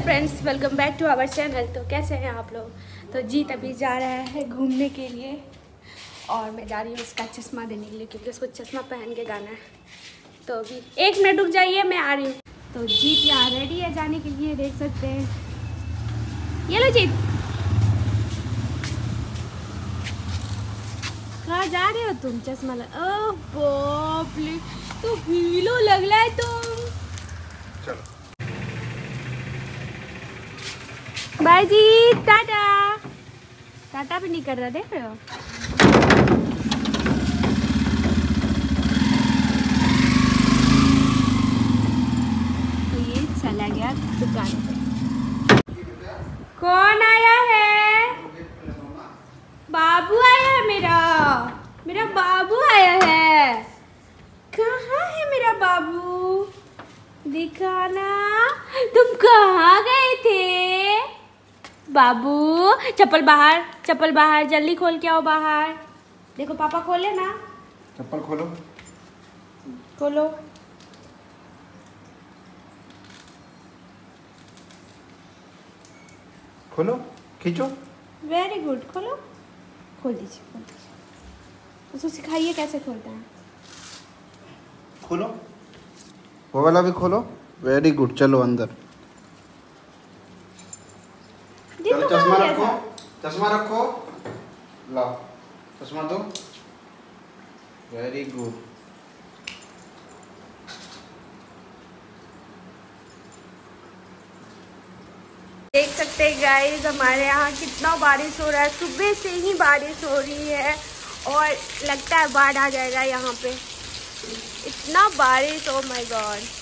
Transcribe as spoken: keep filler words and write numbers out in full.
Friends, welcome back to our channel. तो कैसे हैं आप लोग? तो जीत अभी जा रहा है घूमने के लिए और मैं जा रही हूँ उसका चश्मा देने के लिए क्योंकि उसको चश्मा पहन के गाना है। तो अभी एक मिनट रुक जाइए, मैं आ रही हूँ। तो जीत यहाँ रेडी है जाने के लिए, देख सकते हैं। ये लो जीत, कहाँ जा रहे हो तुम? चश्मा लग ओह बाप रे, तो हीरो लग रहा है तुम। चलो बाय जी, टाटा। टाटा भी नहीं कर रहा, देख रहे हो? तो ये चला गया दुकान पे। कौन आया है? बाबू आया है मेरा मेरा बाबू आया है। कहाँ है मेरा बाबू? दिखाना। तुम कहाँ गए थे बाबू? चप्पल बाहर, चप्पल बाहर, जल्दी खोल के आओ बाहर। देखो पापा खोले ना। चप्पल खोलो खोलो। खोलो, खींचो। वेरी गुड, खोलो। खोल दीजिए, खोल दीजिए। उसको सिखाइए कैसे खोलता है। खोलो, वो वाला भी खोलो। वेरी गुड, चलो अंदर। चलो चश्मा रखो, चश्मा रखो। लाओ चश्मा दो। Very good. देख सकते हैं गाइस, हमारे यहाँ कितना बारिश हो रहा है। सुबह से ही बारिश हो रही है और लगता है बाढ़ आ जाएगा यहाँ पे। इतना बारिश, ओ माय गॉड।